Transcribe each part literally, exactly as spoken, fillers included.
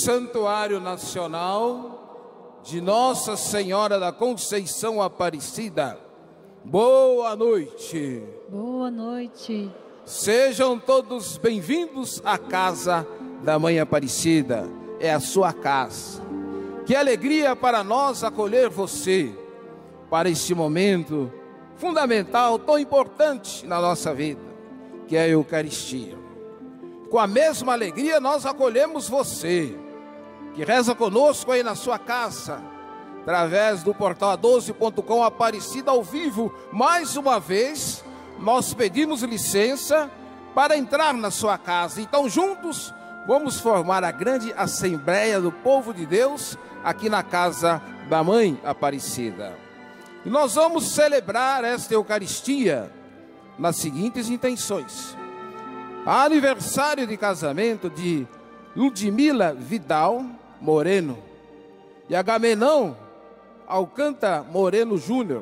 Santuário Nacional de Nossa Senhora da Conceição Aparecida. Boa noite. Boa noite. Sejam todos bem-vindos à casa da Mãe Aparecida. É a sua casa. Que alegria para nós acolher você para este momento fundamental, tão importante na nossa vida, que é a Eucaristia. Com a mesma alegria nós acolhemos você, que reza conosco aí na sua casa, através do portal a doze ponto com Aparecida ao vivo. Mais uma vez, nós pedimos licença para entrar na sua casa. Então, juntos, vamos formar a grande Assembleia do Povo de Deus aqui na casa da Mãe Aparecida. E nós vamos celebrar esta Eucaristia nas seguintes intenções: aniversário de casamento de Ludmila Vidal Moreno e Agamenão Alcântara Moreno Júnior.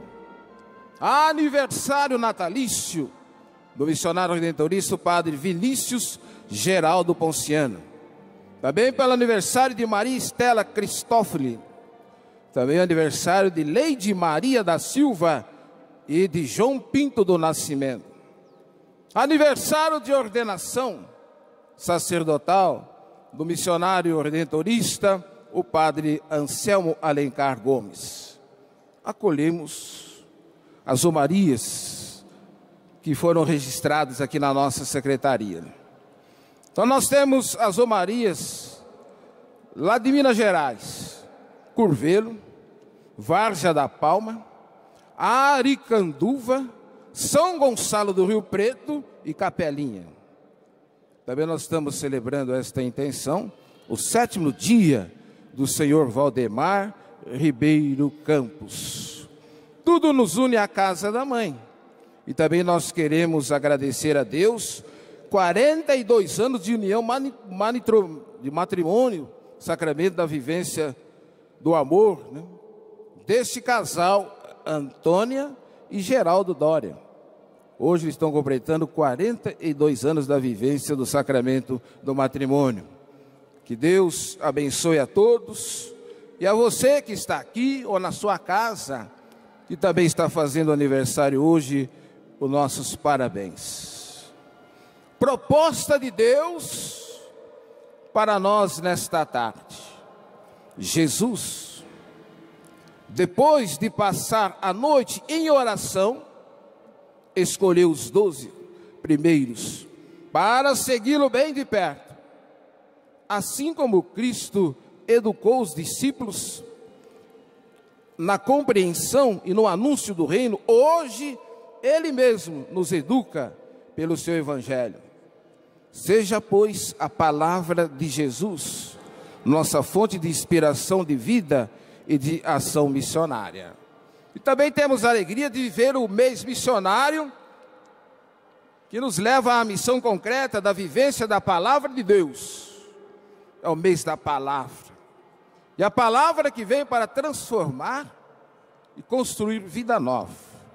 Aniversário natalício do missionário redentorista, o padre Vinícius Geraldo Ponciano. Também pelo aniversário de Maria Estela Cristófoli. Também aniversário de Leide Maria da Silva e de João Pinto do Nascimento. Aniversário de ordenação sacerdotal do missionário redentorista, o padre Anselmo Alencar Gomes. Acolhemos as romarias que foram registradas aqui na nossa secretaria. Então nós temos as romarias lá de Minas Gerais: Curvelo, Várzea da Palma, Aricanduva, São Gonçalo do Rio Preto e Capelinha. Também nós estamos celebrando esta intenção, o sétimo dia do senhor Valdemar Ribeiro Campos. Tudo nos une à casa da mãe. E também nós queremos agradecer a Deus, quarenta e dois anos de união, de matrimônio, sacramento da vivência do amor, né? Deste casal, Antônia e Geraldo Dória. Hoje estão completando quarenta e dois anos da vivência do sacramento do matrimônio. Que Deus abençoe a todos, e a você que está aqui ou na sua casa, que também está fazendo aniversário hoje, os nossos parabéns. Proposta de Deus para nós nesta tarde. Jesus, depois de passar a noite em oração, escolheu os doze primeiros para segui-lo bem de perto. Assim como Cristo educou os discípulos na compreensão e no anúncio do reino, hoje Ele mesmo nos educa pelo seu Evangelho. Seja, pois, a palavra de Jesus nossa fonte de inspiração de vida e de ação missionária. E também temos a alegria de viver o mês missionário, que nos leva à missão concreta da vivência da palavra de Deus. É o mês da palavra. E a palavra que vem para transformar e construir vida nova.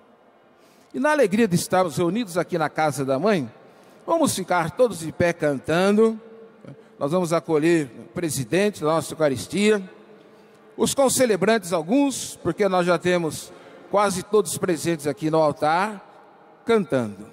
E na alegria de estarmos reunidos aqui na casa da mãe, vamos ficar todos de pé cantando. Nós vamos acolher o presidente da nossa Eucaristia, os concelebrantes alguns, porque nós já temos quase todos presentes aqui no altar, cantando.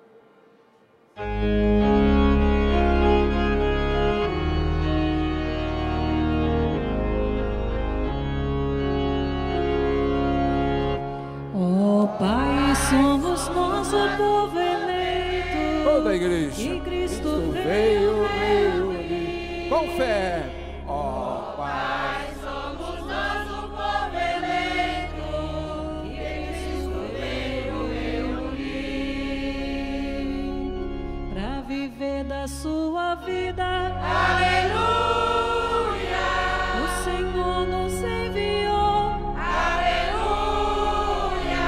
Ó Pai, somos nosso povo eleito, Toda a igreja, e Cristo veio, veio, veio, com fé. Ó Pai, somos nosso povo eleito, e Cristo veio reunir, para viver da sua vida. Aleluia! O Senhor nos enviou. Aleluia!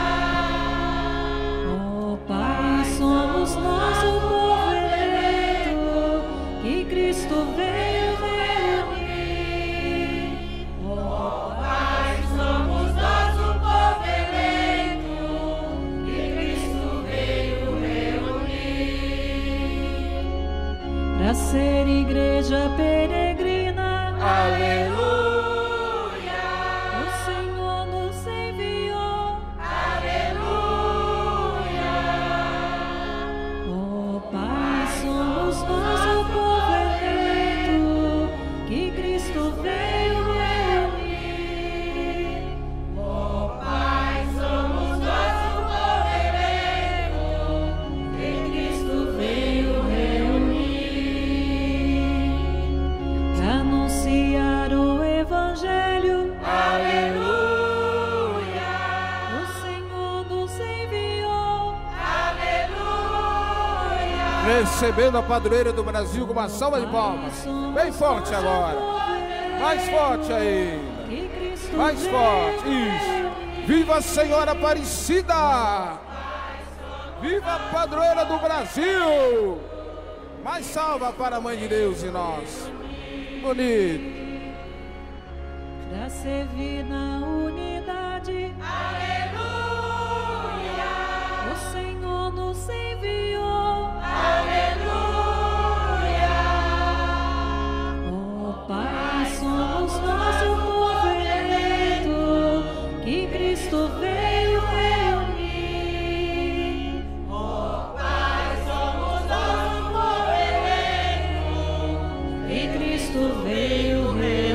Ó Pai, somos nosso povo eleito, que Cristo veio reunir. Ó Pai, somos nosso povo eleito, que Cristo veio reunir, para ser igreja recebendo a padroeira do Brasil com uma salva de palmas. Bem forte agora. Mais forte ainda. Mais forte. Isso. Viva a Senhora Aparecida. Viva a padroeira do Brasil. Mais salva para a Mãe de Deus e nós. Bonito. Pra servir na unidade. Aleluia. O Senhor nos enviou. Aleluia. Ó Pai, somos nosso povo eleito, que Cristo veio reunir. Ó Pai, somos nosso povo eleito, que Cristo veio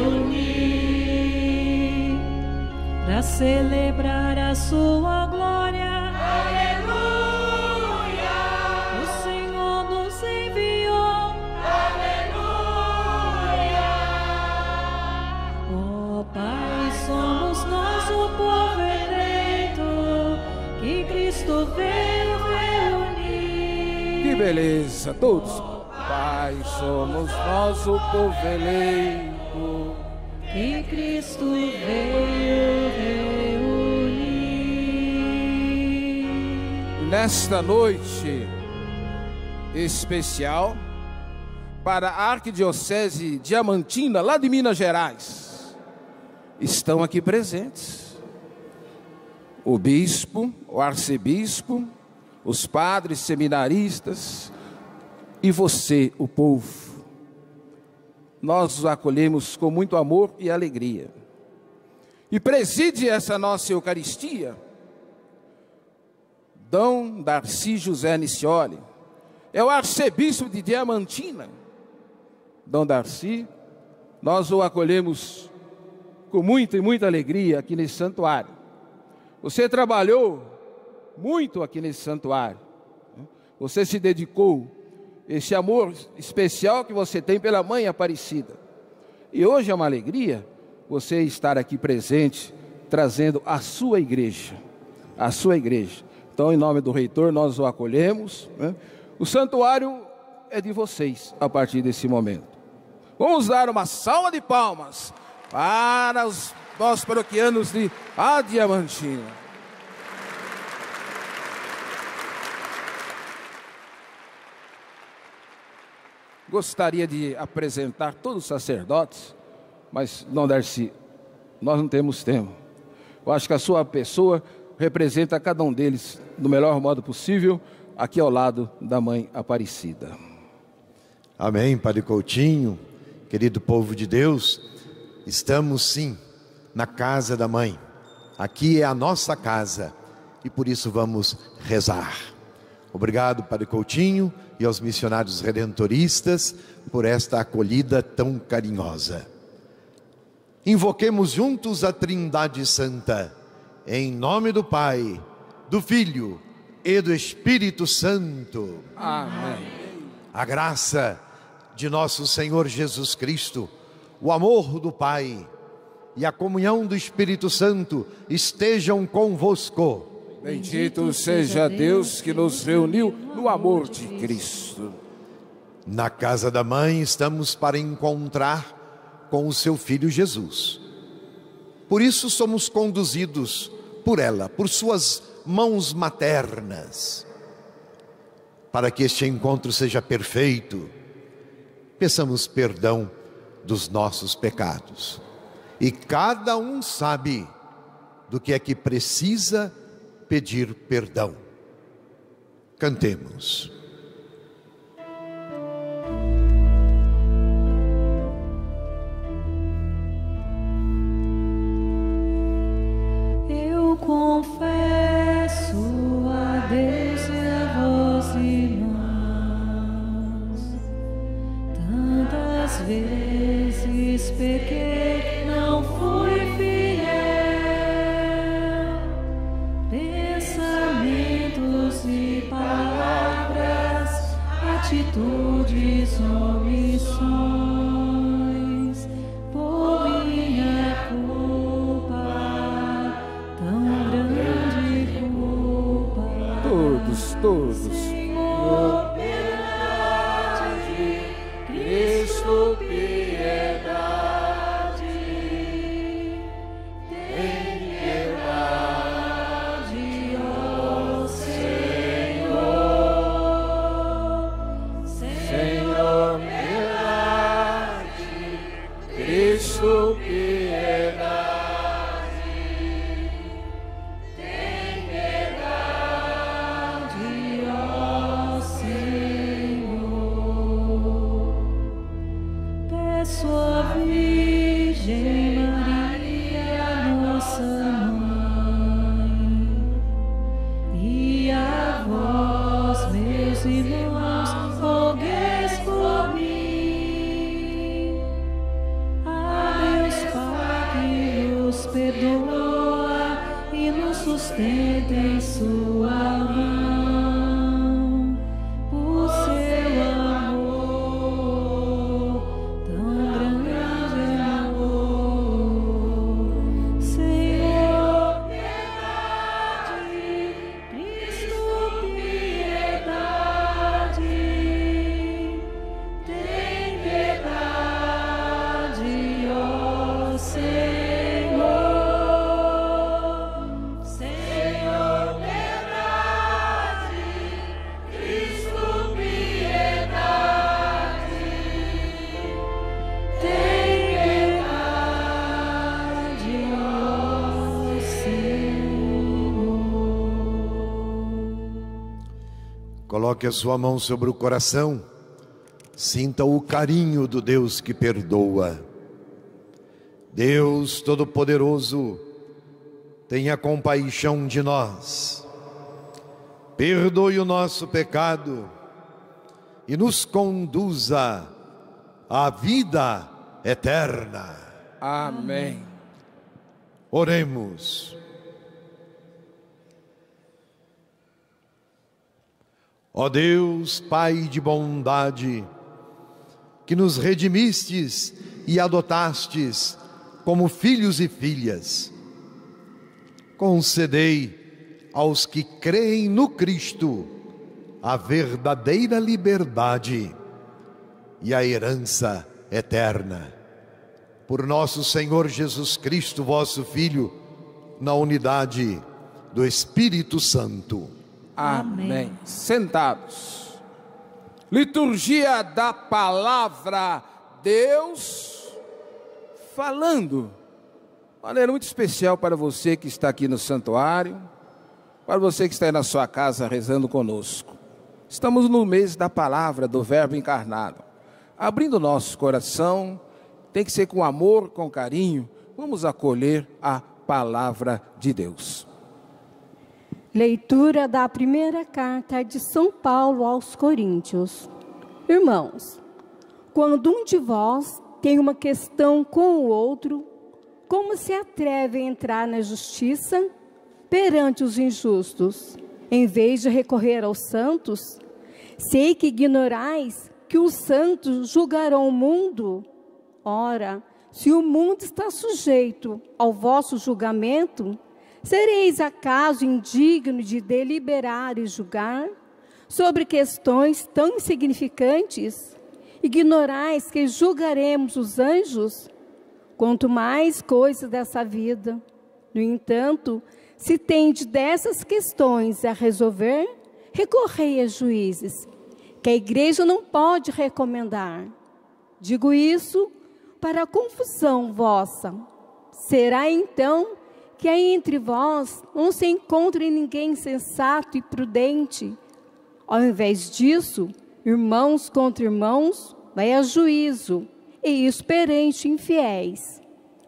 reunir. Pra celebrar a sua glória. Aleluia. O Senhor nos enviou. Aleluia. Ó Pai, somos nosso povo eleito, que Cristo veio reunir. Que beleza, todos. Pai, somos nós o povo eleito, que Cristo veio reunir. Nesta noite especial, para a Arquidiocese Diamantina, lá de Minas Gerais, estão aqui presentes o bispo, o arcebispo, os padres seminaristas e você, o povo. Nós os acolhemos com muito amor e alegria. E preside essa nossa Eucaristia Dom Darcy José Nicioli, é o arcebispo de Diamantina. Dom Darcy, nós o acolhemos com muita e muita alegria aqui nesse santuário. Você trabalhou muito aqui nesse santuário. Você se dedicou, esse amor especial que você tem pela Mãe Aparecida. E hoje é uma alegria você estar aqui presente, trazendo a sua igreja, a sua igreja. Então, em nome do reitor, nós o acolhemos, né? O santuário é de vocês a partir desse momento. Vamos dar uma salva de palmas para os nossos paroquianos de Diamantina. Gostaria de apresentar todos os sacerdotes, mas não, Darcy, nós não temos tempo. Eu acho que a sua pessoa representa cada um deles do melhor modo possível, aqui ao lado da Mãe Aparecida. Amém, Padre Coutinho, querido povo de Deus, estamos sim na casa da Mãe. Aqui é a nossa casa e por isso vamos rezar. Obrigado, Padre Coutinho, e aos missionários redentoristas por esta acolhida tão carinhosa. Invoquemos juntos a Trindade Santa, em nome do Pai, do Filho e do Espírito Santo. Amém. A graça de nosso Senhor Jesus Cristo, o amor do Pai e a comunhão do Espírito Santo estejam convosco. Bendito seja Deus que nos reuniu no amor de Cristo. Na casa da Mãe estamos para encontrar com o seu Filho Jesus. Por isso somos conduzidos por ela, por suas mãos maternas. Para que este encontro seja perfeito, peçamos perdão dos nossos pecados. E cada um sabe do que é que precisa pedir perdão. Cantemos. Eu confesso a Deus e a vós, irmãos, tantas vezes pequei, não fui fiel, pensamentos e palavras, atitudes, omissões, por minha culpa, tão grande culpa. Todos, todos. Senhor, perdão. perdoa e nos sustenta em sua mão. O seu amor, tão grande amor, Senhor, piedade, Cristo, piedade, tem piedade, ó Senhor, Senhor, piedade, Cristo, piedade, tem piedade, ó Senhor. Coloque a sua mão sobre o coração, sinta o carinho do Deus que perdoa. Deus Todo-Poderoso, tenha compaixão de nós, perdoe o nosso pecado e nos conduza à vida eterna. Amém. Oremos. Ó Deus, Pai de bondade, que nos redimistes e adotastes como filhos e filhas, concedei aos que creem no Cristo a verdadeira liberdade e a herança eterna. Por nosso Senhor Jesus Cristo, vosso Filho, na unidade do Espírito Santo. Amém. Amém. Sentados. Liturgia da palavra, Deus falando. De maneira muito especial para você que está aqui no santuário, para você que está aí na sua casa rezando conosco. Estamos no mês da palavra, do Verbo encarnado. Abrindo nosso coração, tem que ser com amor, com carinho, vamos acolher a palavra de Deus. Leitura da primeira carta de São Paulo aos Coríntios. Irmãos, quando um de vós tem uma questão com o outro, como se atreve a entrar na justiça perante os injustos, em vez de recorrer aos santos? Sei que ignorais que os santos julgarão o mundo. Ora, se o mundo está sujeito ao vosso julgamento, sereis acaso indigno de deliberar e julgar sobre questões tão insignificantes? Ignorais que julgaremos os anjos? Quanto mais coisas dessa vida. No entanto, se tendes dessas questões a resolver, recorrei a juízes, que a igreja não pode recomendar. Digo isso para a confusão vossa. Será então que aí entre vós não se encontre ninguém sensato e prudente? Ao invés disso, irmãos contra irmãos, vai a juízo, e isso perante infiéis.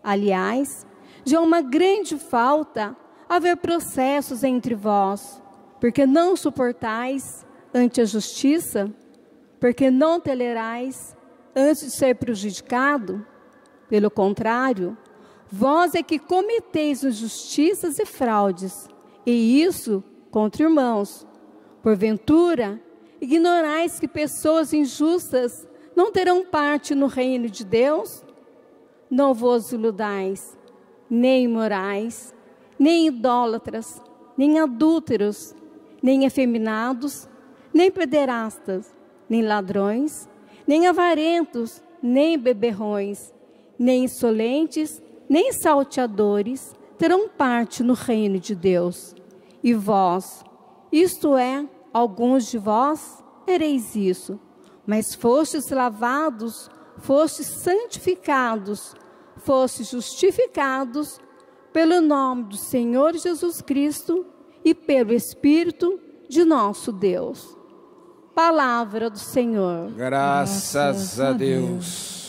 Aliás, já é uma grande falta haver processos entre vós, porque não suportais ante a justiça, porque não tolerais antes de ser prejudicado. Pelo contrário, vós é que cometeis injustiças e fraudes, e isso contra irmãos. Porventura, ignorais que pessoas injustas não terão parte no reino de Deus? Não vos iludais, nem imorais, nem idólatras, nem adúlteros, nem efeminados, nem pederastas, nem ladrões, nem avarentos, nem beberrões, nem insolentes, nem salteadores terão parte no reino de Deus. E vós, isto é, alguns de vós, ereis isso, mas fostes lavados, fostes santificados, fostes justificados pelo nome do Senhor Jesus Cristo e pelo Espírito de nosso Deus. Palavra do Senhor. Graças, Graças a Deus. Deus.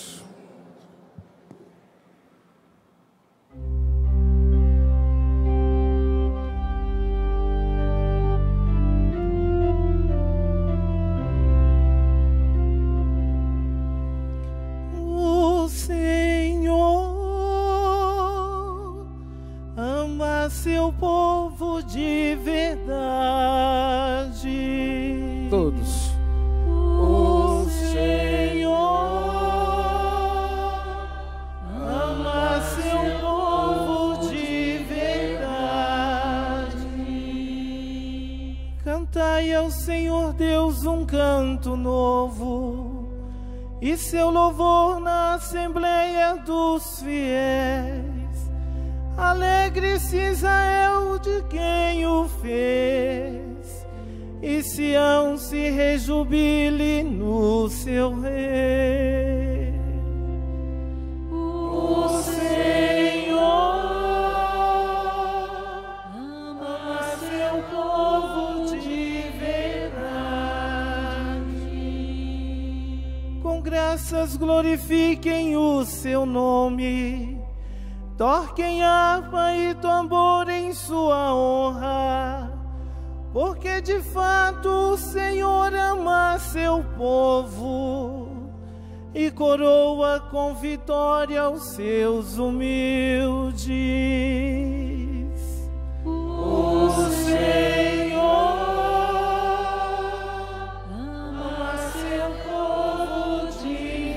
ama seu povo de verdade. Todos. O Senhor ama seu povo de verdade. Cantai ao Senhor Deus um canto novo, e seu louvor na Assembleia dos Fiéis. Alegre-se Israel de quem o fez, e Sião se rejubile no seu rei. O Senhor ama seu povo de verdade. Com graças glorifiquem o seu nome, toquem harpa e tambor em sua honra, porque de fato o Senhor ama seu povo e coroa com vitória os seus humildes. O Senhor ama seu povo de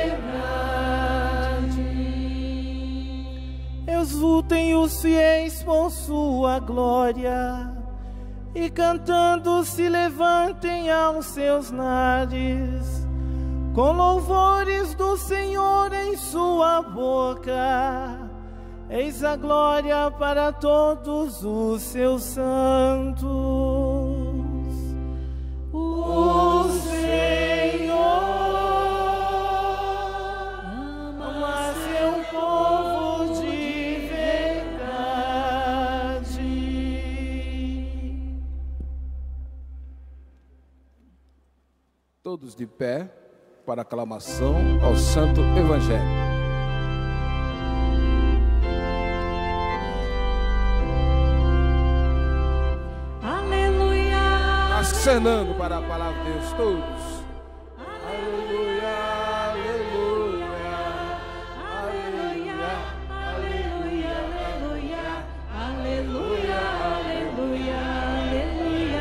verdade. Exultem os fiéis por sua glória, e cantando se levantem aos seus lares, com louvores do Senhor em sua boca. Eis a glória para todos os seus santos. O Senhor ama seu povo de verdade. Todos de pé para aclamação ao Santo Evangelho. Aleluia. Acenando para a palavra de Deus, todos. Aleluia, aleluia, Aleluia, aleluia, aleluia, aleluia, aleluia,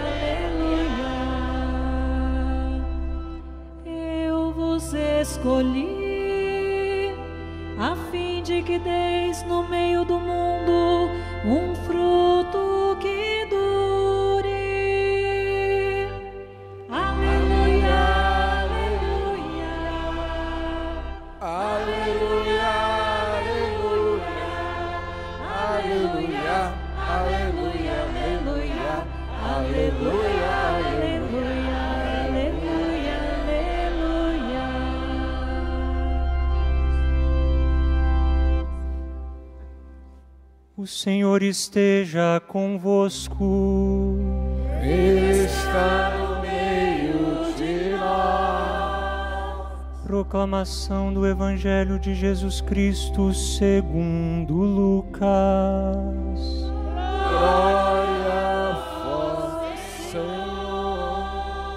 aleluia. Eu vos escolhi a fim de que deis no meio do mundo um fruto que dure. Aleluia, aleluia, aleluia, aleluia, aleluia, aleluia, aleluia, aleluia, aleluia, aleluia. O Senhor esteja convosco. Ele está no meio de nós. Proclamação do Evangelho de Jesus Cristo segundo Lucas. Glória a vós, Senhor.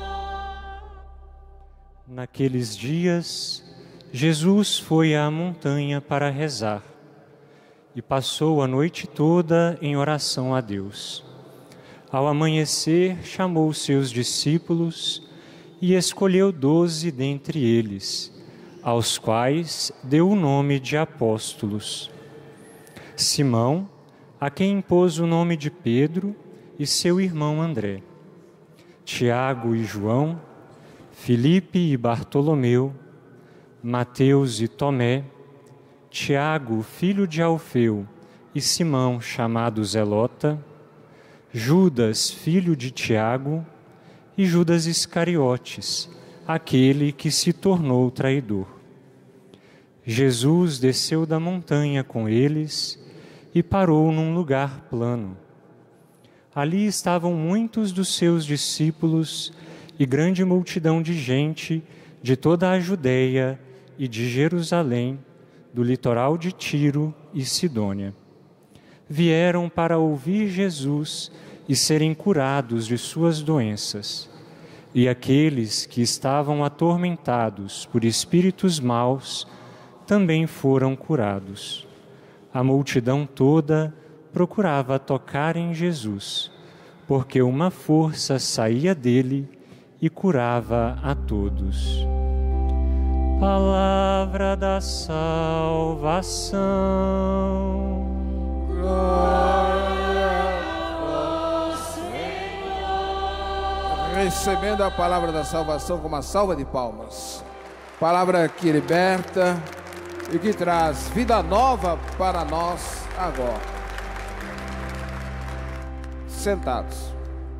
Naqueles dias, Jesus foi à montanha para rezar e passou a noite toda em oração a Deus. Ao amanhecer, chamou seus discípulos e escolheu doze dentre eles, aos quais deu o nome de apóstolos. Simão, a quem impôs o nome de Pedro, e seu irmão André. Tiago e João, Filipe e Bartolomeu, Mateus e Tomé, Tiago, filho de Alfeu, e Simão, chamado Zelota, Judas, filho de Tiago, e Judas Iscariotes, aquele que se tornou traidor. Jesus desceu da montanha com eles e parou num lugar plano. Ali estavam muitos dos seus discípulos e grande multidão de gente de toda a Judeia e de Jerusalém, do litoral de Tiro e Sidônia. Vieram para ouvir Jesus e serem curados de suas doenças. E aqueles que estavam atormentados por espíritos maus também foram curados. A multidão toda procurava tocar em Jesus, porque uma força saía dele e curava a todos. Palavra da salvação. Glória ao Senhor. Recebendo a palavra da salvação com uma salva de palmas. Palavra que liberta e que traz vida nova para nós agora. Sentados.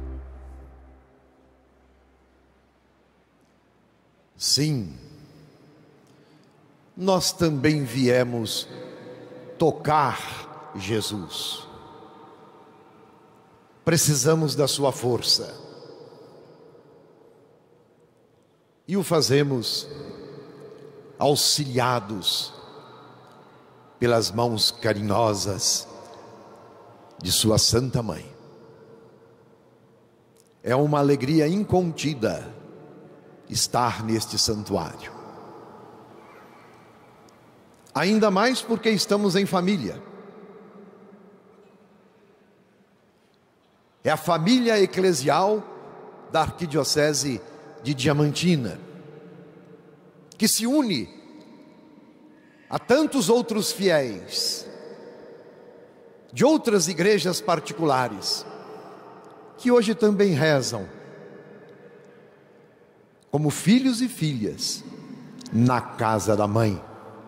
Sim, nós também viemos tocar Jesus. Precisamos da sua força. E o fazemos auxiliados pelas mãos carinhosas de sua Santa Mãe. É uma alegria incontida estar neste santuário. Ainda mais porque estamos em família. É a família eclesial da Arquidiocese de Diamantina, que se une a tantos outros fiéis de outras igrejas particulares, que hoje também rezam como filhos e filhas na casa da mãe.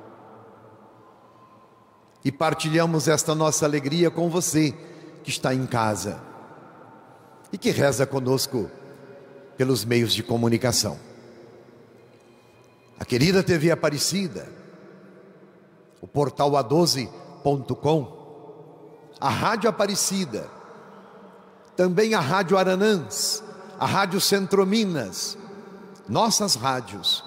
E partilhamos esta nossa alegria com você que está em casa e que reza conosco pelos meios de comunicação. A querida T V Aparecida, o portal A doze ponto com, a Rádio Aparecida, também a Rádio Aranãs, a Rádio Centro-Minas, nossas rádios,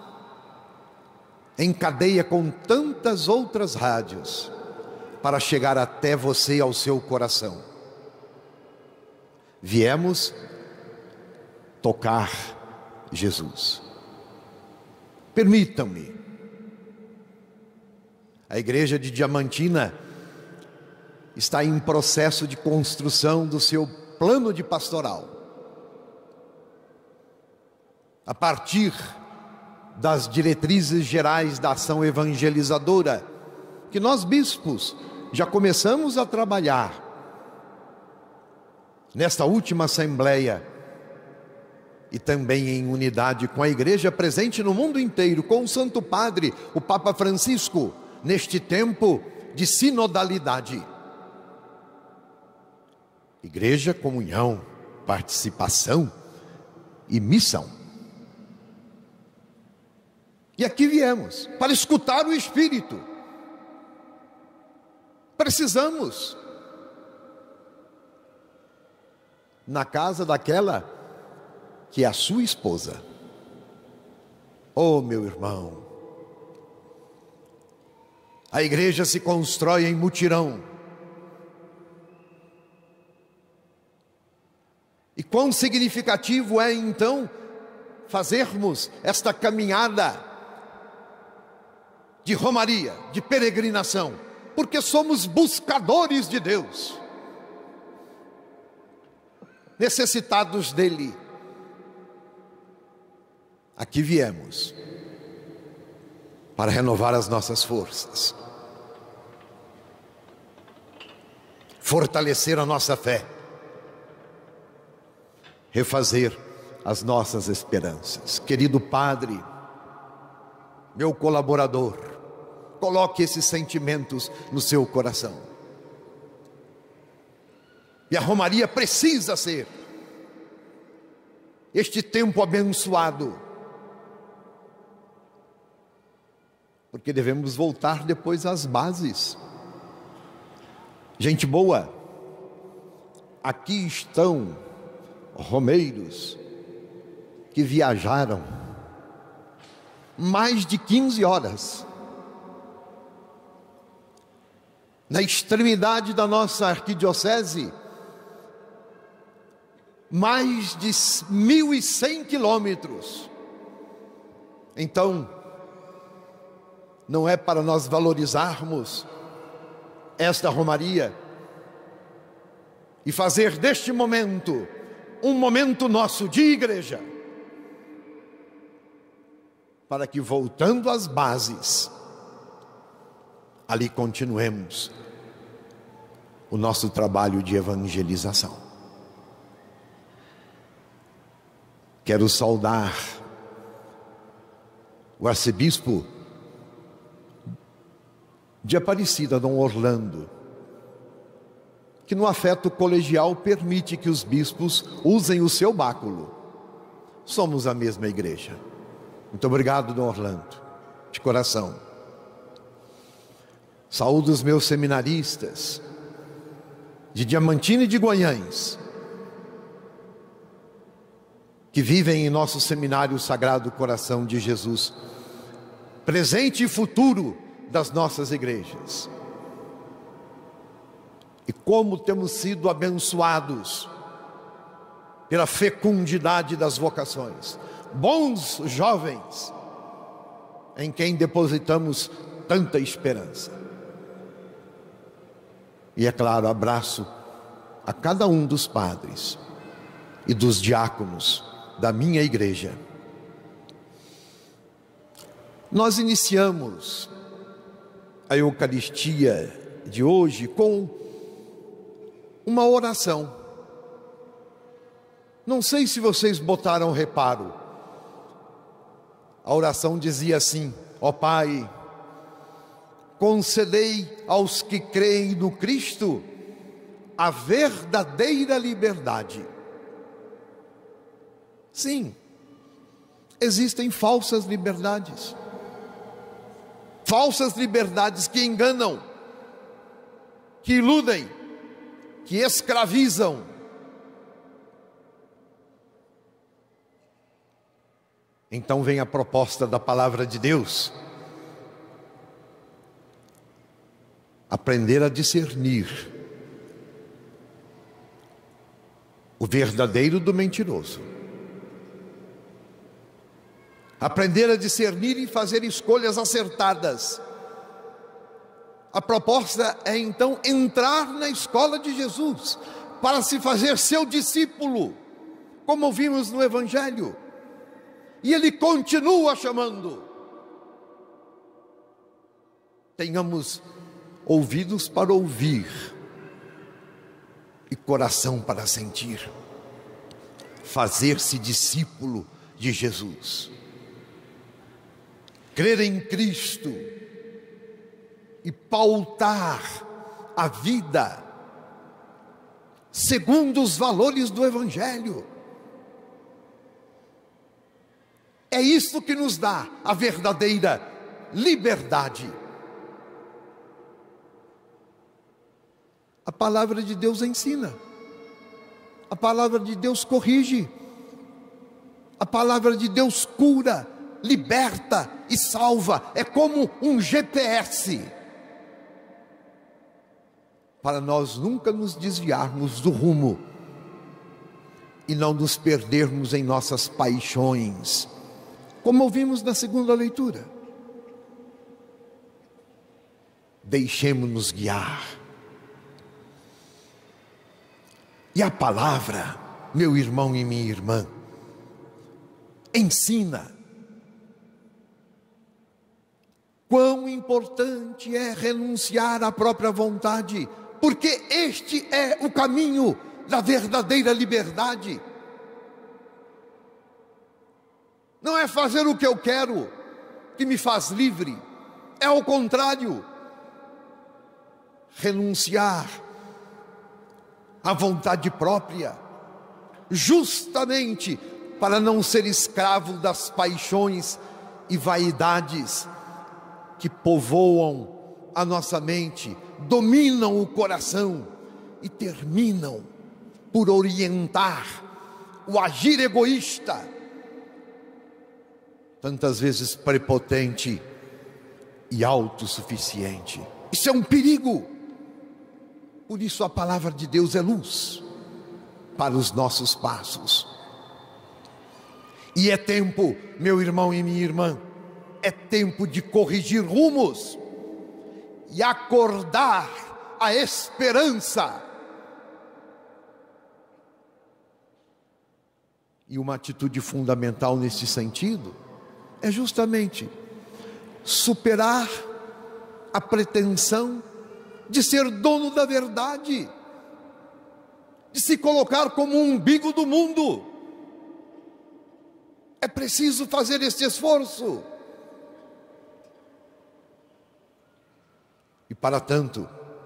em cadeia com tantas outras rádios, para chegar até você e ao seu coração. Viemos tocar Jesus. Permitam-me, a igreja de Diamantina está em processo de construção do seu plano de pastoral, a partir das diretrizes gerais da ação evangelizadora, que nós bispos já começamos a trabalhar nesta última assembleia, e também em unidade com a igreja presente no mundo inteiro, com o Santo Padre, o Papa Francisco, neste tempo de sinodalidade. Igreja, comunhão, participação e missão. E aqui viemos para escutar o Espírito. Precisamos, na casa daquela que é a sua esposa. Oh, meu irmão, a igreja se constrói em mutirão. E quão significativo é então fazermos esta caminhada de romaria, de peregrinação, porque somos buscadores de Deus, necessitados dele. Aqui viemos para renovar as nossas forças, fortalecer a nossa fé, refazer as nossas esperanças. Querido Padre, meu colaborador, coloque esses sentimentos no seu coração. E a romaria precisa ser este tempo abençoado, porque devemos voltar depois às bases. Gente boa, aqui estão romeiros que viajaram mais de quinze horas na extremidade da nossa arquidiocese, mais de mil e cem quilômetros. Então, não é para nós valorizarmos esta romaria e fazer deste momento um momento nosso de igreja, para que, voltando às bases, ali continuemos o nosso trabalho de evangelização. Quero saudar o arcebispo de Aparecida, Dom Orlando, que no afeto colegial permite que os bispos usem o seu báculo. Somos a mesma igreja. Muito obrigado, Dom Orlando, de coração. Saúdo os meus seminaristas de Diamantina e de Guanhães, que vivem em nosso seminário Sagrado Coração de Jesus, presente e futuro das nossas igrejas. E como temos sido abençoados pela fecundidade das vocações. Bons jovens, em quem depositamos tanta esperança. E é claro, abraço a cada um dos padres e dos diáconos da minha igreja. Nós iniciamos a Eucaristia de hoje com uma oração. Não sei se vocês botaram reparo. A oração dizia assim: ó Pai, concedei aos que creem no Cristo a verdadeira liberdade. Sim, existem falsas liberdades. Falsas liberdades que enganam, que iludem, que escravizam. Então vem a proposta da palavra de Deus: aprender a discernir o verdadeiro do mentiroso, aprender a discernir e fazer escolhas acertadas. A proposta é então entrar na escola de Jesus, para se fazer seu discípulo, como ouvimos no Evangelho. E ele continua chamando. Tenhamos ouvidos para ouvir e coração para sentir. Fazer-se discípulo de Jesus. Crer em Cristo e pautar a vida segundo os valores do Evangelho. É isso que nos dá a verdadeira liberdade. A palavra de Deus ensina, a palavra de Deus corrige, a palavra de Deus cura, liberta e salva. É como um G P S, para nós nunca nos desviarmos do rumo e não nos perdermos em nossas paixões, como ouvimos na segunda leitura. Deixemos-nos guiar. E a palavra, meu irmão e minha irmã, ensina quão importante é renunciar à própria vontade, porque este é o caminho da verdadeira liberdade. Não é fazer o que eu quero que me faz livre, é ao contrário. Renunciar à vontade própria, justamente para não ser escravo das paixões e vaidades que povoam a nossa mente, dominam o coração e terminam por orientar o agir egoísta, tantas vezes prepotente e autossuficiente. Isso é um perigo. Por isso a palavra de Deus é luz para os nossos passos. E é tempo, meu irmão e minha irmã, é tempo de corrigir rumos e acordar a esperança E uma atitude fundamental nesse sentido é justamente superar a pretensão de ser dono da verdade, de se colocar como um umbigo do mundo. É preciso fazer esse esforço. E para tanto,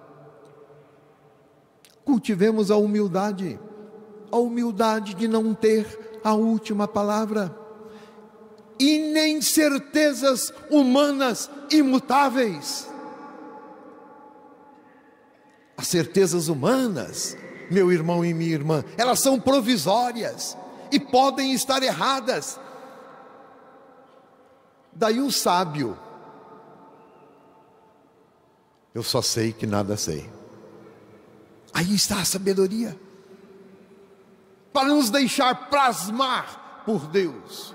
cultivemos a humildade, a humildade de não ter a última palavra, e nem certezas humanas imutáveis. As certezas humanas, meu irmão e minha irmã, elas são provisórias e podem estar erradas. Daí o sábio: eu só sei que nada sei. Aí está a sabedoria, para nos deixar plasmar por Deus.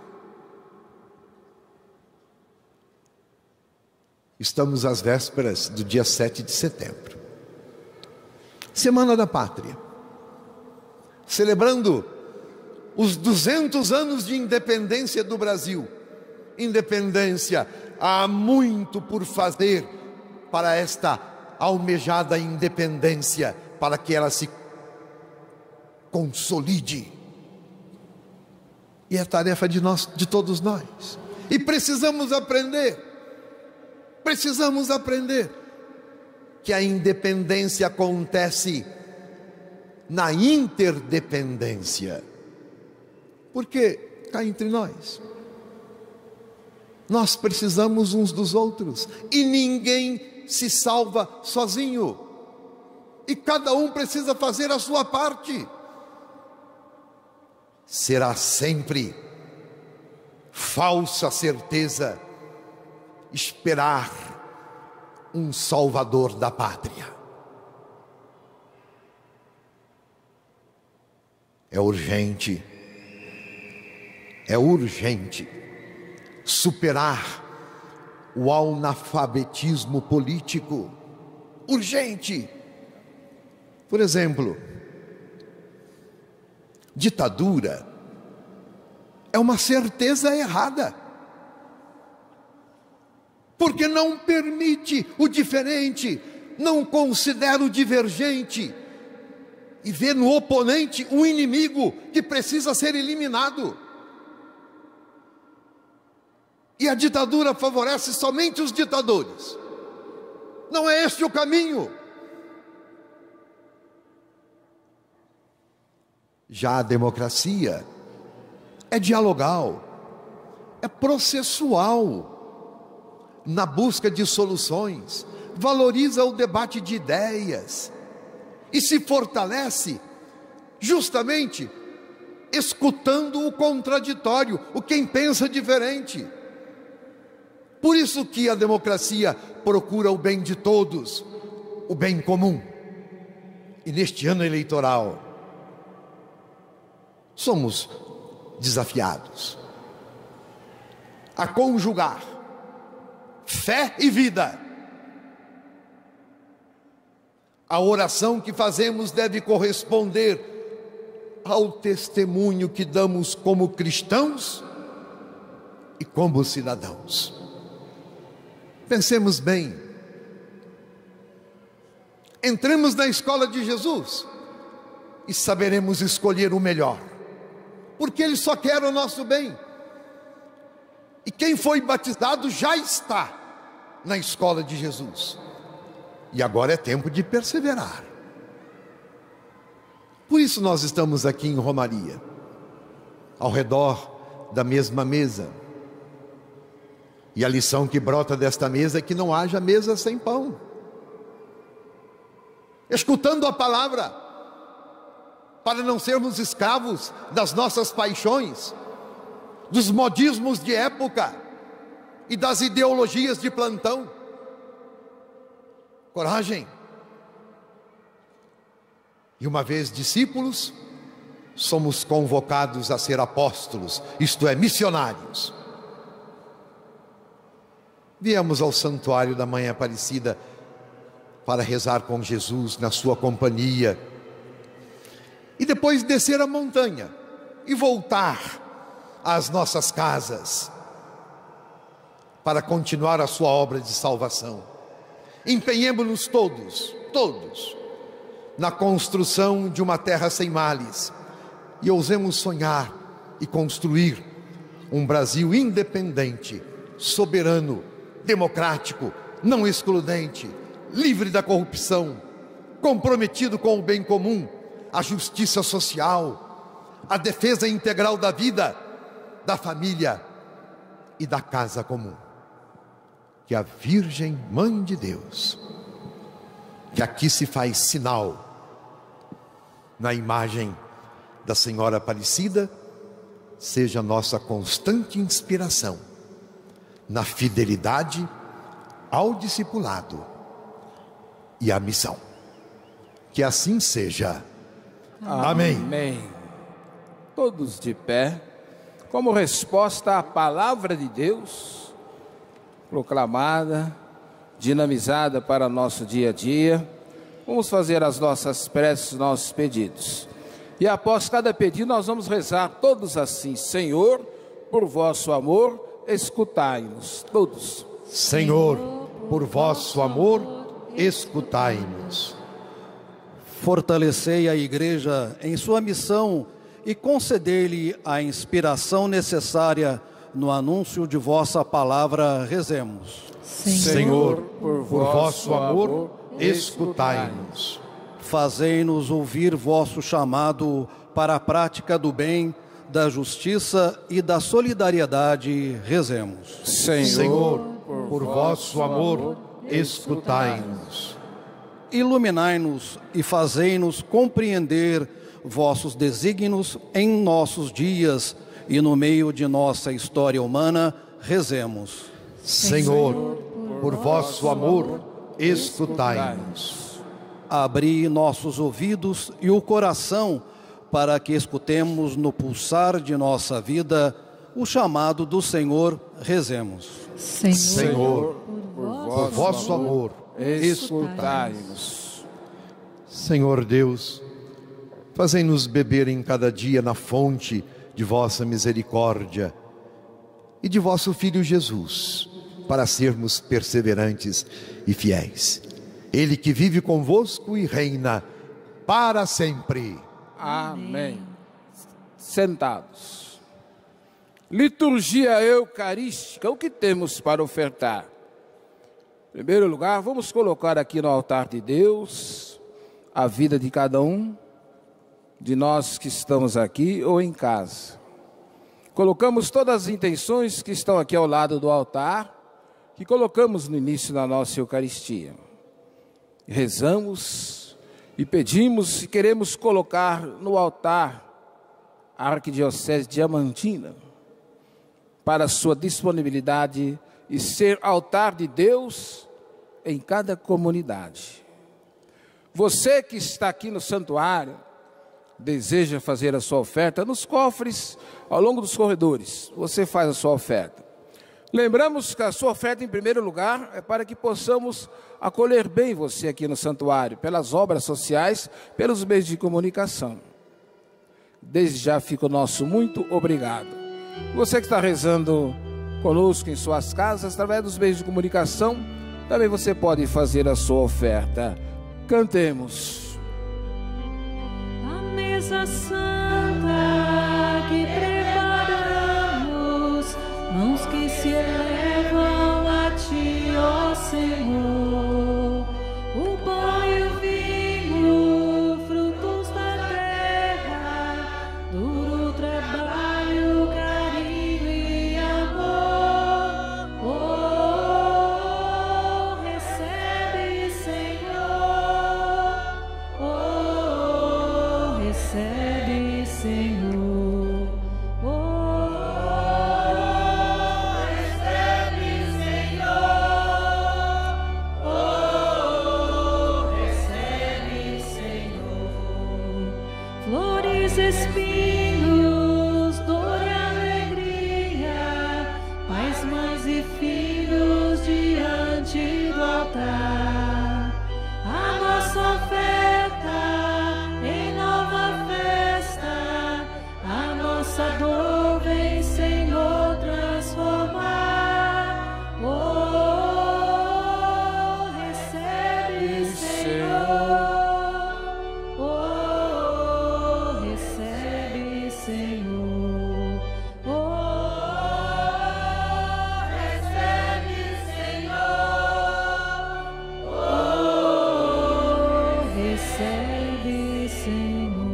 Estamos às vésperas do dia sete de setembro, Semana da Pátria, celebrando os duzentos anos de independência do Brasil. Independência, há muito por fazer para esta almejada independência, para que ela se consolide. E é tarefa de nós, de todos nós. E precisamos aprender, precisamos aprender que a independência acontece na interdependência. Porque cá entre nós, nós precisamos uns dos outros, e ninguém se salva sozinho, e cada um precisa fazer a sua parte. Será sempre falsa certeza esperar um salvador da pátria. É urgente, é urgente superar o analfabetismo político. Urgente. Por exemplo, ditadura é uma certeza errada, porque não permite o diferente, não considera o divergente, e vê no oponente um inimigo que precisa ser eliminado. E a ditadura favorece somente os ditadores. Não é este o caminho. Já a democracia é dialogal, é processual, na busca de soluções, valoriza o debate de ideias e se fortalece justamente escutando o contraditório, o quem pensa diferente. Por isso que a democracia procura o bem de todos, o bem comum. E neste ano eleitoral, somos desafiados a conjugar fé e vida. A oração que fazemos deve corresponder ao testemunho que damos como cristãos e como cidadãos. Pensemos bem. Entremos na escola de Jesus e saberemos escolher o melhor, porque Ele só quer o nosso bem. E quem foi batizado já está na escola de Jesus. E agora é tempo de perseverar. Por isso nós estamos aqui em Romaria, ao redor da mesma mesa. E a lição que brota desta mesa é que não haja mesa sem pão. Escutando a palavra, para não sermos escravos das nossas paixões, dos modismos de época e das ideologias de plantão. Coragem. E uma vez discípulos, somos convocados a ser apóstolos, isto é, missionários. Viemos ao santuário da Mãe Aparecida para rezar com Jesus na sua companhia e depois descer a montanha e voltar às nossas casas para continuar a sua obra de salvação. Empenhemo-nos todos, todos, na construção de uma terra sem males e ousemos sonhar e construir um Brasil independente, soberano, democrático, não excludente, livre da corrupção, comprometido com o bem comum, a justiça social, a defesa integral da vida, da família e da casa comum. Que a Virgem Mãe de Deus, que aqui se faz sinal na imagem da Senhora Aparecida, seja nossa constante inspiração na fidelidade ao discipulado e à missão. Que assim seja. Amém. Amém. Todos de pé, como resposta à palavra de Deus, proclamada, dinamizada para nosso dia a dia, vamos fazer as nossas preces, nossos pedidos. E após cada pedido nós vamos rezar todos assim: Senhor, por vosso amor, escutai-nos. Todos. Senhor, por vosso amor, escutai-nos. Fortalecei a Igreja em sua missão e conceder-lhe a inspiração necessária no anúncio de vossa palavra. Rezemos. Senhor, por vosso amor, escutai-nos. Fazei-nos ouvir vosso chamado para a prática do bem, da justiça e da solidariedade. Rezemos. Senhor, por vosso amor, escutai-nos. Iluminai-nos e fazei-nos compreender vossos desígnios em nossos dias e no meio de nossa história humana. Rezemos. Senhor, por vosso amor, escutai-nos. Abri nossos ouvidos e o coração para que escutemos no pulsar de nossa vida o chamado do Senhor. Rezemos. Senhor, Senhor, por vosso amor, escutai-nos. Senhor Deus, fazei-nos beber em cada dia na fonte de vossa misericórdia e de vosso Filho Jesus, para sermos perseverantes e fiéis. Ele que vive convosco e reina para sempre. Amém. Sentados. Liturgia eucarística, o que temos para ofertar? Em primeiro lugar, vamos colocar aqui no altar de Deus a vida de cada um de nós que estamos aqui ou em casa. Colocamos todas as intenções que estão aqui ao lado do altar, que colocamos no início da nossa Eucaristia. Rezamos e pedimos e queremos colocar no altar a Arquidiocese Diamantina para sua disponibilidade e ser altar de Deus em cada comunidade. Você que está aqui no santuário, deseja fazer a sua oferta nos cofres, ao longo dos corredores, você faz a sua oferta. Lembramos que a sua oferta, em primeiro lugar, é para que possamos acolher bem você aqui no santuário, pelas obras sociais, pelos meios de comunicação. Desde já fica o nosso muito obrigado. Você que está rezando conosco em suas casas, através dos meios de comunicação, também você pode fazer a sua oferta. Cantemos. a mesa santa que preparamos, mãos que se elevam a ti, ó Senhor, o pão e o vinho, frutos da terra, duro trabalho, carinho e amor. Oh, recebe, Senhor. Oh, recebe, Senhor. Oh, recebe, Senhor. Oh, recebe, Senhor. Flores, espinhos, dor e alegria, pais, mães e filhos diante do altar. A nossa oferta em nova festa, a nossa Senhor.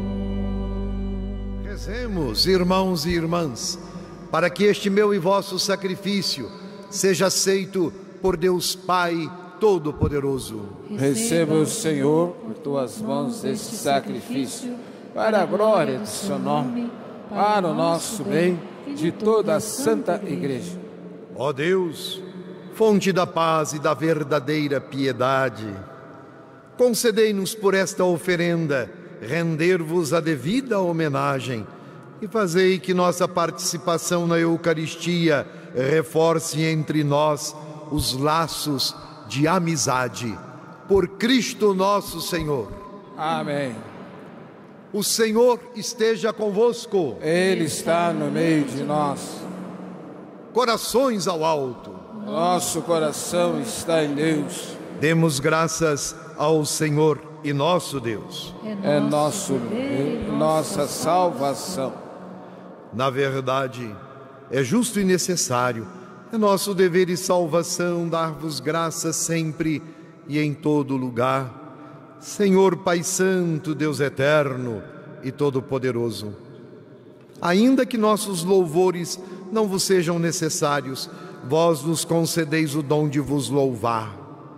Rezemos, irmãos e irmãs, para que este meu e vosso sacrifício seja aceito por Deus Pai Todo-Poderoso. Receba o Senhor por tuas mãos este sacrifício, para a glória do seu nome, para o nosso bem de toda a Santa Igreja. Ó Deus, fonte da paz e da verdadeira piedade, concedei-nos por esta oferenda render-vos a devida homenagem e fazei que nossa participação na Eucaristia reforce entre nós os laços de amizade. Por Cristo nosso Senhor. Amém. O Senhor esteja convosco. Ele está no meio de nós. Corações ao alto. Nosso coração está em Deus. Demos graças ao Senhor e nosso Deus. É nosso dever, nossa salvação. Na verdade, é justo e necessário, é nosso dever e salvação dar-vos graças sempre e em todo lugar, Senhor Pai Santo, Deus Eterno e Todo-Poderoso. Ainda que nossos louvores não vos sejam necessários, vós nos concedeis o dom de vos louvar.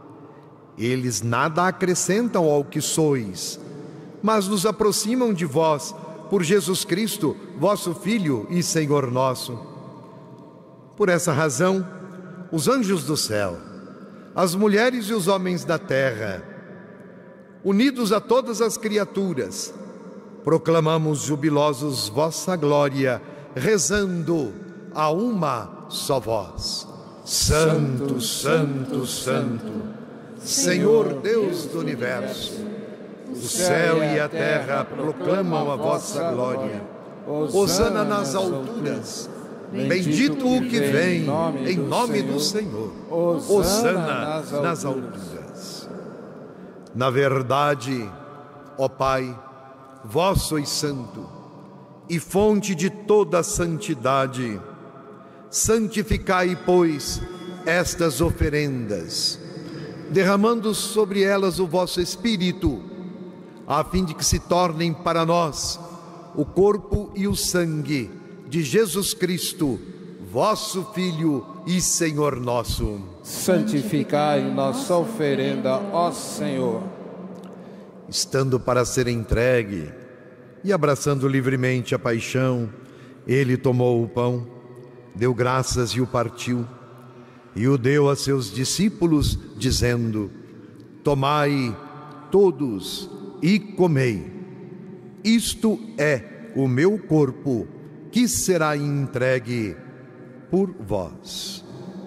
Eles nada acrescentam ao que sois, mas nos aproximam de vós, por Jesus Cristo, vosso Filho e Senhor nosso. Por essa razão, os anjos do céu, as mulheres e os homens da terra, unidos a todas as criaturas, proclamamos jubilosos vossa glória, rezando a uma só voz. Santo, Santo, Santo, Senhor Deus do universo, o céu e a terra proclamam a vossa glória. Hosana nas alturas, bendito o que vem em nome do Senhor. Hosana nas alturas. Na verdade, ó Pai, vós sois santo e fonte de toda santidade. Santificai, pois, estas oferendas, derramando sobre elas o vosso Espírito, a fim de que se tornem para nós o corpo e o sangue de Jesus Cristo, vosso Filho e Senhor nosso. Santificai nossa oferenda, ó Senhor. Estando para ser entregue e abraçando livremente a paixão, ele tomou o pão, deu graças e o partiu, e o deu a seus discípulos, dizendo: tomai todos e comei. Isto é o meu corpo, que será entregue por vós.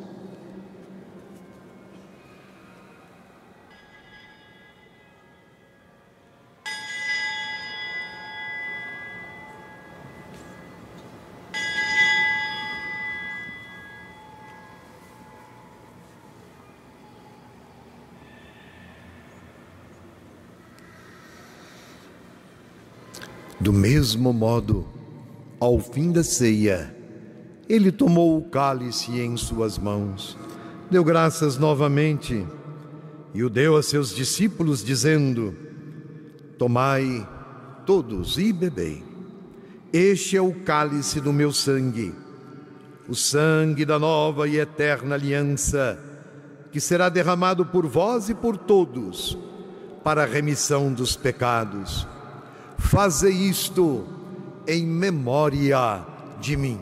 Do mesmo modo, ao fim da ceia, ele tomou o cálice em suas mãos, deu graças novamente e o deu a seus discípulos, dizendo: tomai todos e bebei. Este é o cálice do meu sangue, o sangue da nova e eterna aliança, que será derramado por vós e por todos, para a remissão dos pecados. Fazei isto em memória de mim.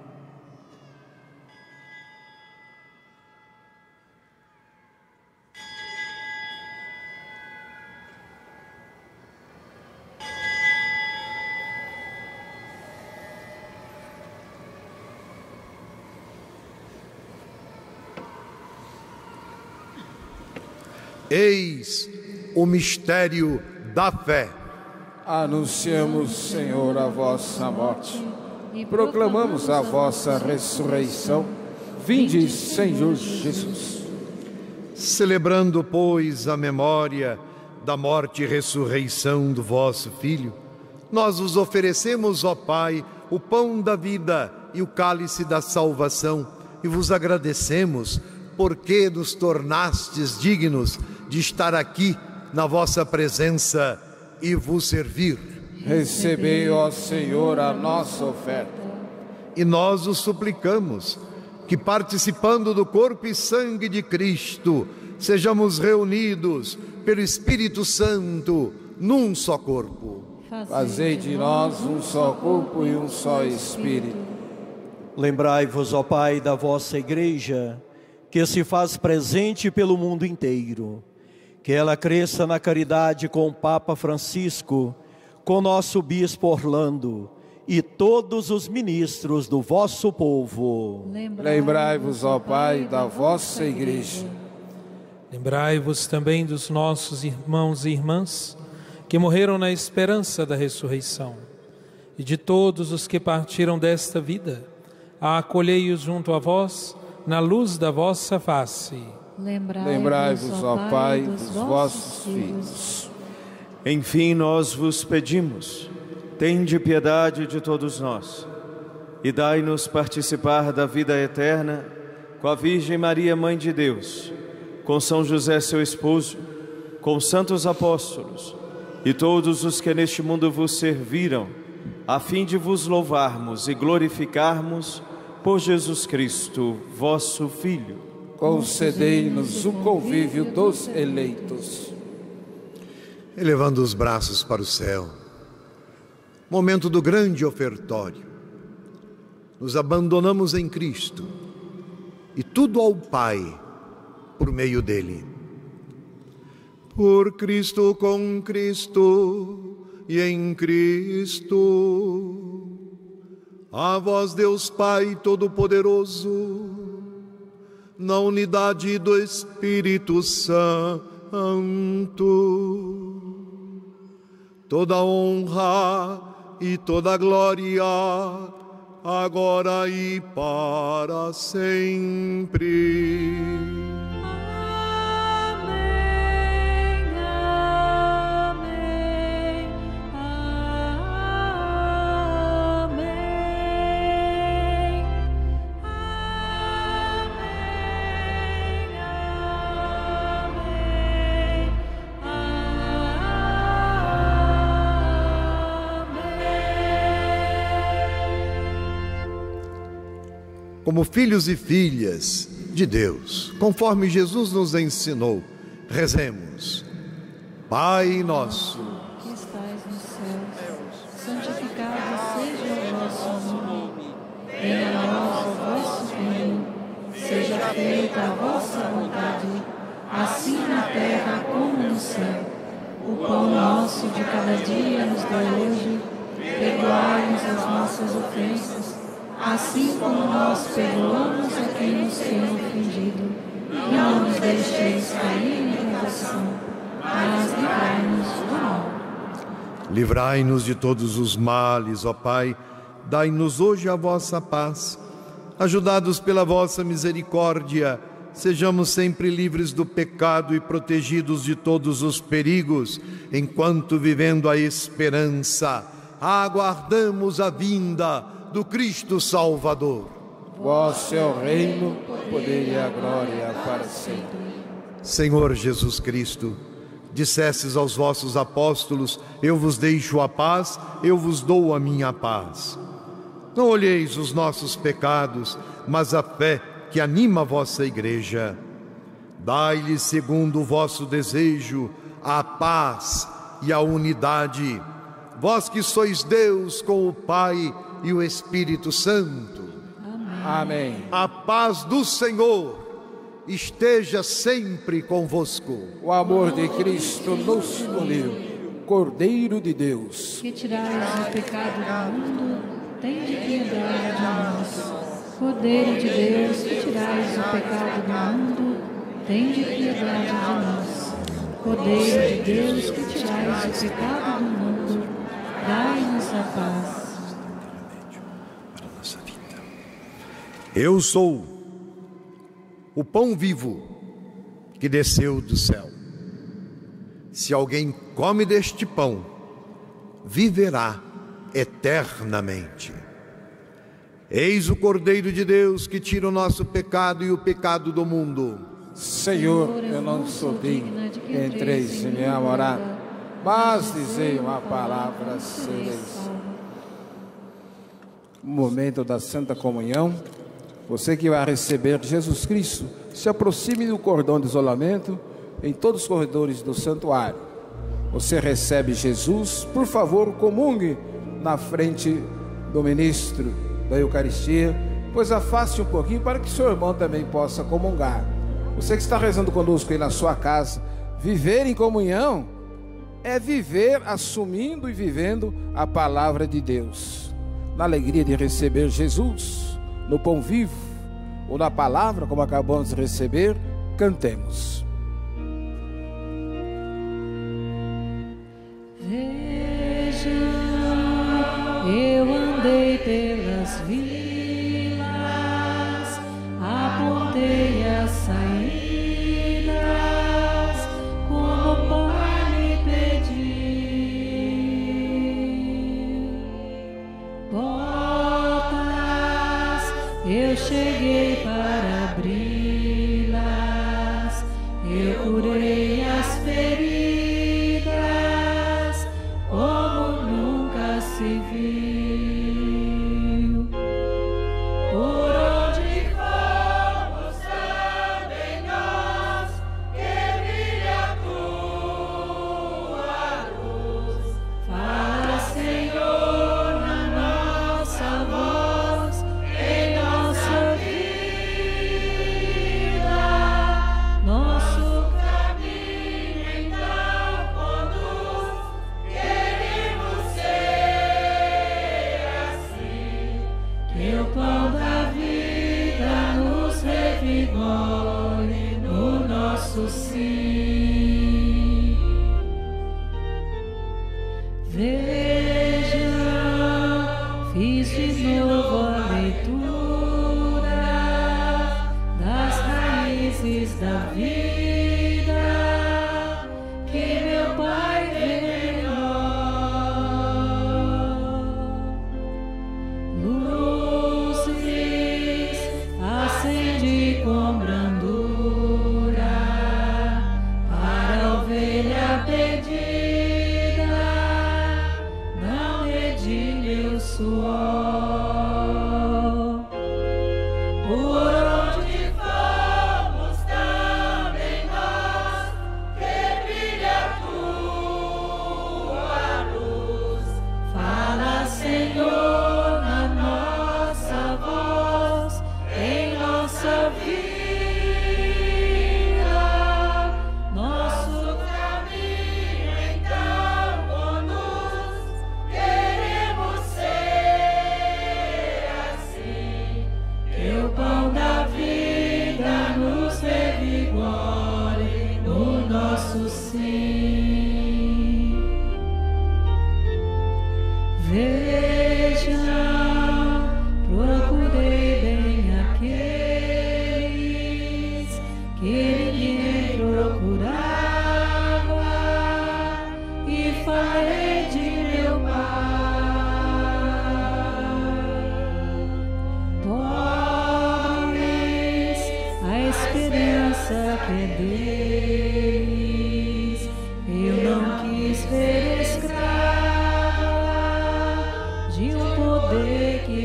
Eis o mistério da fé. Anunciamos, Senhor, a vossa morte e proclamamos a vossa ressurreição. Vinde, Senhor Jesus. Celebrando, pois, a memória da morte e ressurreição do vosso Filho, nós vos oferecemos, ó Pai, o pão da vida e o cálice da salvação, e vos agradecemos porque nos tornastes dignos de estar aqui na vossa presença, e vos servir. Recebei, ó Senhor, a nossa oferta. E nós os suplicamos que, participando do corpo e sangue de Cristo, sejamos reunidos pelo Espírito Santo num só corpo. Fazei de nós um só corpo e um só Espírito. Lembrai-vos, ó Pai, da vossa Igreja, que se faz presente pelo mundo inteiro. Que ela cresça na caridade com o Papa Francisco, com nosso Bispo Orlando e todos os ministros do vosso povo. Lembrai-vos, ó Pai, da vossa Igreja. Lembrai-vos também dos nossos irmãos e irmãs que morreram na esperança da ressurreição, e de todos os que partiram desta vida. Acolhei-os junto a vós, na luz da vossa face. Lembrai-vos, ó Pai, dos vossos filhos. Enfim, nós vos pedimos, tende piedade de todos nós, e dai-nos participar da vida eterna com a Virgem Maria, Mãe de Deus, com São José, seu esposo, com santos apóstolos e todos os que neste mundo vos serviram, a fim de vos louvarmos e glorificarmos por Jesus Cristo, vosso Filho. Concedei-nos o convívio dos eleitos. Elevando os braços para o céu, momento do grande ofertório, nos abandonamos em Cristo e tudo ao Pai por meio dele. Por Cristo, com Cristo e em Cristo, a vós Deus Pai Todo-Poderoso, na unidade do Espírito Santo, toda honra e toda glória, agora e para sempre. Como filhos e filhas de Deus, conforme Jesus nos ensinou, rezemos. Pai nosso, que estais nos céus, santificado seja o vosso nome. Venha a nós o vosso reino, seja feita a vossa vontade, assim na terra como no céu. O pão nosso de cada dia nos dai hoje, perdoai-nos as nossas ofensas, assim como nós perdoamos a quem nos tem ofendido. E não nos deixeis cair em tentação, mas livrai-nos do mal. livrai-nos de todos os males, ó Pai. Dai-nos hoje a vossa paz. Ajudados pela vossa misericórdia, sejamos sempre livres do pecado e protegidos de todos os perigos, enquanto, vivendo a esperança, aguardamos a vinda do Cristo Salvador. Vosso é o reino, o poder e a glória para sempre. Senhor Jesus Cristo, dissestes aos vossos apóstolos: eu vos deixo a paz, eu vos dou a minha paz. Não olheis os nossos pecados, mas a fé que anima a vossa igreja. Dai-lhe, segundo o vosso desejo, a paz e a unidade. Vós que sois Deus com o Pai e o Espírito Santo. Amém. A paz do Senhor esteja sempre convosco. O amor de Cristo nos uniu. Cordeiro de Deus, que tirais o pecado do mundo, tende piedade de nós. Cordeiro de Deus, que tirais o pecado do mundo, tende piedade de nós. Cordeiro de Deus, que tirais o pecado do mundo, dai-nos a paz. Eu sou o pão vivo que desceu do céu. Se alguém come deste pão, viverá eternamente. Eis o Cordeiro de Deus que tira o nosso pecado e o pecado do mundo. Senhor, eu não sou digno de que entreis em minha morada, mas dizei uma palavra, sereis. Momento da Santa Comunhão. Você que vai receber Jesus Cristo, se aproxime do cordão de isolamento em todos os corredores do santuário. Você recebe Jesus, por favor, comungue na frente do ministro da Eucaristia, pois afaste um pouquinho para que seu irmão também possa comungar. Você que está rezando conosco aí na sua casa, viver em comunhão é viver assumindo e vivendo a palavra de Deus, na alegria de receber Jesus, no pão vivo, ou na palavra, como acabamos de receber. Cantemos. Veja, eu andei pelas vilas, apontei as saídas, como o Pai me pediu. Portas, eu cheguei para abri-las, eu curei as feridas, como nunca se viu. Por onde fomos também nós, que brilha a tua luz. Fala, Senhor, na nossa voz, em nossa vida. Nosso caminho então conduz, queremos ser assim, que o pão da vida nos revigore no nosso sim. Veja, fiz de novo a leitura das raízes da vida que meu Pai revelou. Luzes acendi com brandura para a ovelha perdida, não medi meu suor. Por onde fomos também nós, que brilha a tua luz. Fala, Senhor, na nossa voz, em nossa vida. Nosso caminho então conduz, queremos ser assim, que o pão da vida nos revigore no nosso sim. Veja, procurei bem aqueles que ninguém procurava e falei de meu Pai. Pobres, a esperança que é deles, eu não quis ver escrava de um poder que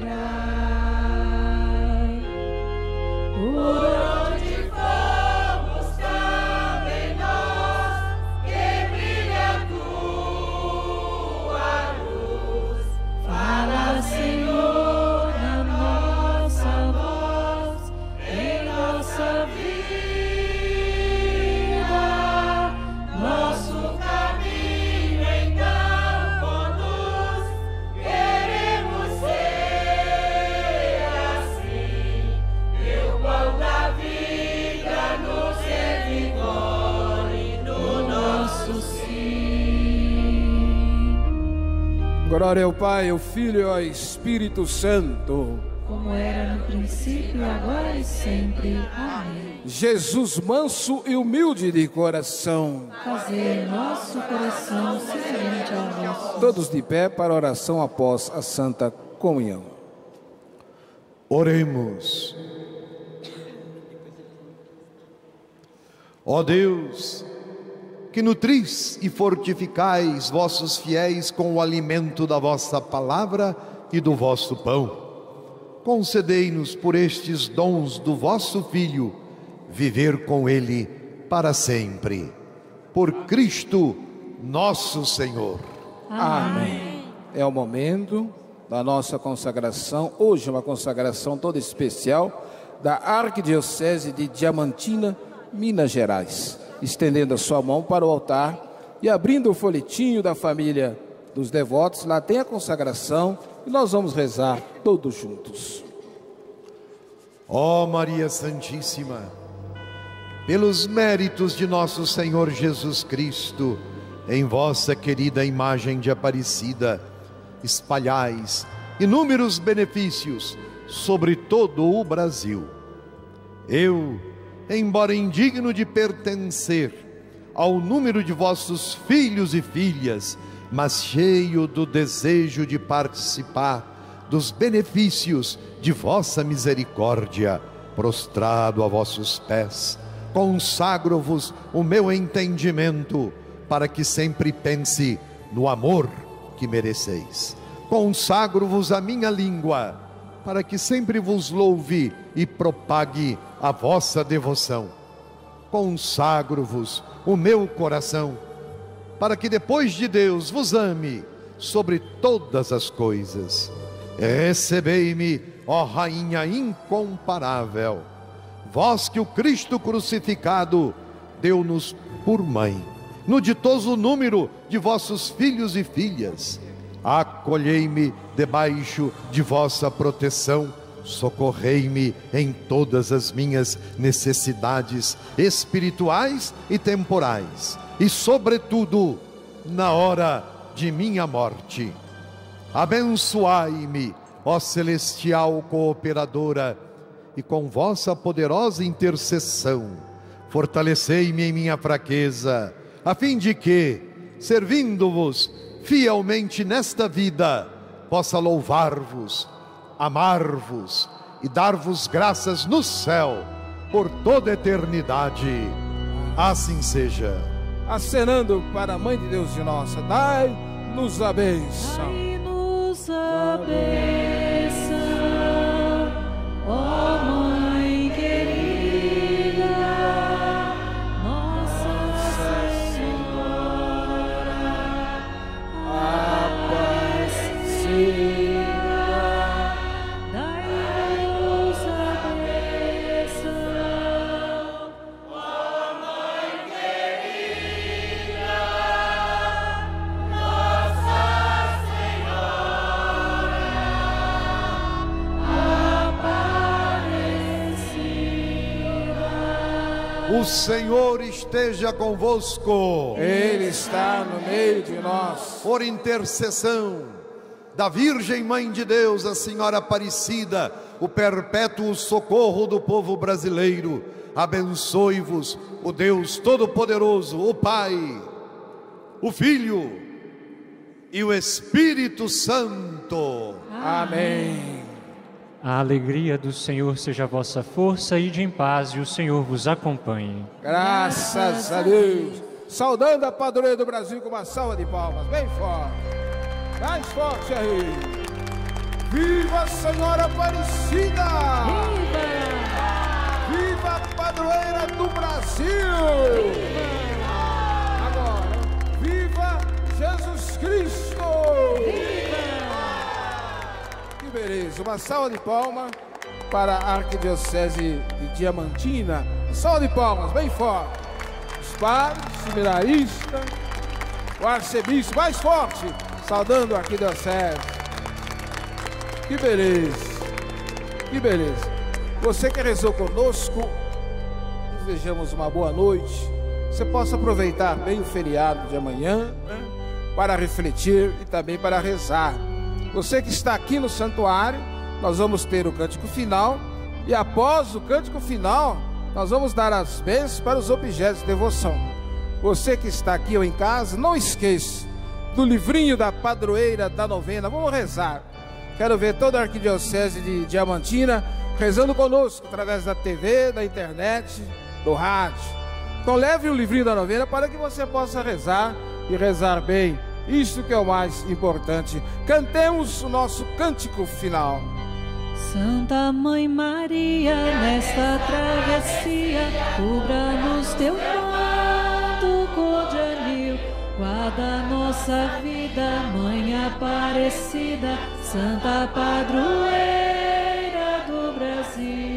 retrai. Por onde fomos também nós, que brilha a tua luz. Fala, Senhor, na nossa voz, em nossa vida. Nosso caminho então conduz, queremos ser assim, que o pão da vida nos revigore no nosso sim. Glória ao Pai, ao Filho e ao Espírito Santo. Como era no princípio, agora e sempre. Amém. Jesus manso e humilde de coração. Fazer nosso coração semelhante ao vosso. Todos de pé para a oração após a Santa Comunhão. Oremos. Ó Deus, que nutris e fortificais vossos fiéis com o alimento da vossa palavra e do vosso pão. Concedei-nos por estes dons do vosso Filho, viver com ele para sempre. Por Cristo nosso Senhor. Amém. É o momento da nossa consagração. Hoje é uma consagração toda especial da Arquidiocese de Diamantina, Minas Gerais. Estendendo a sua mão para o altar e abrindo o folhetinho da família dos devotos, lá tem a consagração e nós vamos rezar todos juntos. Ó Maria Santíssima, pelos méritos de nosso Senhor Jesus Cristo, em vossa querida imagem de Aparecida, espalhais inúmeros benefícios sobre todo o Brasil. Eu, embora indigno de pertencer ao número de vossos filhos e filhas, mas cheio do desejo de participar dos benefícios de vossa misericórdia, prostrado a vossos pés, consagro-vos o meu entendimento, para que sempre pense no amor que mereceis. Consagro-vos a minha língua, para que sempre vos louve e propague a vossa devoção. Consagro-vos o meu coração, para que depois de Deus vos ame sobre todas as coisas. Recebei-me, ó Rainha incomparável, vós que o Cristo crucificado deu-nos por mãe, no ditoso número de vossos filhos e filhas. Acolhei-me debaixo de vossa proteção, socorrei-me em todas as minhas necessidades espirituais e temporais, e sobretudo na hora de minha morte. Abençoai-me, ó celestial cooperadora, e com vossa poderosa intercessão, fortalecei-me em minha fraqueza, a fim de que, servindo-vos fielmente nesta vida, possa louvar-vos, amar-vos e dar-vos graças no céu por toda a eternidade. Assim seja. Acenando para a Mãe de Deus de nossa, dai-nos a bênção. Dai-nos a bênção, ó Mãe querida, Nossa Senhora Aparecida. Dai-nos a bênção, ó Mãe querida, Nossa Senhora Aparecida. O Senhor esteja convosco. Ele está no meio de nós. Por intercessão da Virgem Mãe de Deus, a Senhora Aparecida, o perpétuo socorro do povo brasileiro, abençoe-vos o Deus Todo-Poderoso, o Pai, o Filho e o Espírito Santo. Amém. A alegria do Senhor seja a vossa força, ide em paz e o Senhor vos acompanhe. Graças a Deus. Saudando a padroeira do Brasil com uma salva de palmas, bem forte. Mais forte aí. Viva a Senhora Aparecida! Viva! Viva a padroeira do Brasil! Viva! Agora, viva Jesus Cristo! Viva! Que beleza! Uma salva de palmas para a Arquidiocese de Diamantina. Salva de palmas, bem forte. Os padres, seminaristas, o arcebispo, mais forte. Saudando a Arquidiocese. Que beleza. Que beleza. Você que rezou conosco, desejamos uma boa noite. Você possa aproveitar bem o feriado de amanhã, né, para refletir e também para rezar. Você que está aqui no santuário, nós vamos ter o cântico final. E após o cântico final, nós vamos dar as bênçãos para os objetos de devoção. Você que está aqui ou em casa, não esqueça do livrinho da padroeira da novena. Vamos rezar. Quero ver toda a Arquidiocese de Diamantina rezando conosco através da T V, da internet, do rádio. Então leve o livrinho da novena para que você possa rezar e rezar bem. Isso que é o mais importante. Cantemos o nosso cântico final. Santa Mãe Maria, nesta travessia, cubra-nos teu manto cor de anil, guarda nossa vida, Mãe Aparecida, Santa Padroeira do Brasil.